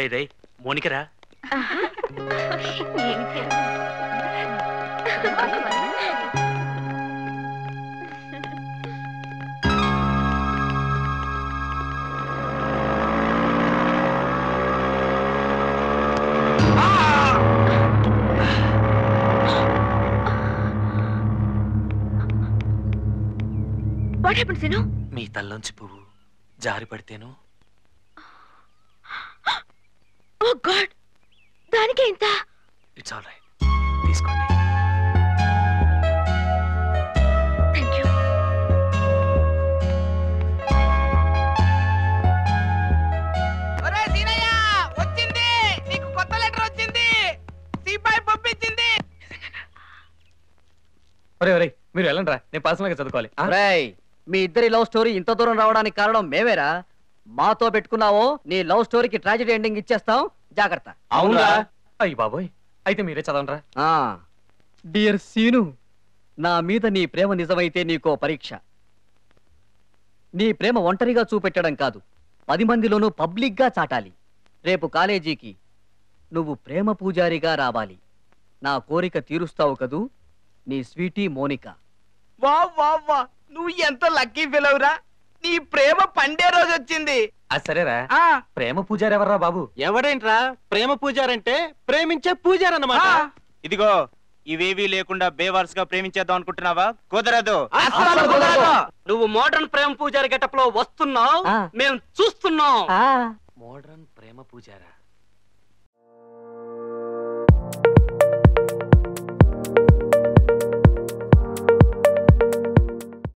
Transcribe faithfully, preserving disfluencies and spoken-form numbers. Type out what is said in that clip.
Ray ray మోనికరా. What happened, Sinu? మీ తల్లోంచి పువ్వు జారి పడితేను. Oh God! దానికే ఇంత? ఇట్స్ ఆల్ రైట్, తీసుకోండి. Thank you. ఒరే సీనయ్య, వచ్చింది నీకు కొత్త లెటర్ వచ్చింది. సిపాయి పంపించింది. ఒరే ఒరే మీరు వెళ్ళండి రా, నేను పర్సనల్ గా చదువుకోవాలి. రేయ్, మీ ఇద్దరి లవ్ స్టోరీ ఇంత దూరం రావడానికి కారణం మేమేరా. మాతో పెట్టుకున్నావో నీ లవ్ స్టోరీకి ట్రాజెడీ ఎండింగ్ ఇచ్చేస్తాం, జాగ్రత్త. అవునా? అయ్యి బాబోయ్, అయితే మీరే చదవండి రా. డియర్ సీను, నా మీద నీ ప్రేమ నిజమైతే నీకో పరీక్ష. నీ ప్రేమ ఒంటరిగా చూపెట్టడం కాదు, పది మందిలోనూ పబ్లిక్ గా చాటాలి. రేపు కాలేజీకి నువ్వు ప్రేమ పూజారిగా రావాలి. నా కోరిక తీరుస్తావు కదూ, నీ స్వీటీ మోనిక. వా వా వా, నువ్వు ఎంత లక్కీ ఫెలోరా. నీ ప్రేమ పండే రోజు వచ్చింది. అది సరేరా, ఆ ప్రేమ పూజారి ఎవర్రా బాబు? ఎవడేంట్రా ప్రేమ పూజారంటే? ప్రేమించే పూజారన్నమాట. ఆ. ఇదిగో ఇవేవి లేకుండా బేవార్స్ గా ప్రేమించేద్దాం అనుకుంటున్నావా? కుదరదు. అస్సలు కుదరదు. నువ్వు మోడర్న్ ప్రేమ పూజారి గెటప్ లో వస్తున్నావు, ఆ. మేము చూస్తున్నాం. మోడ్రన్ ప్రేమ పూజారా?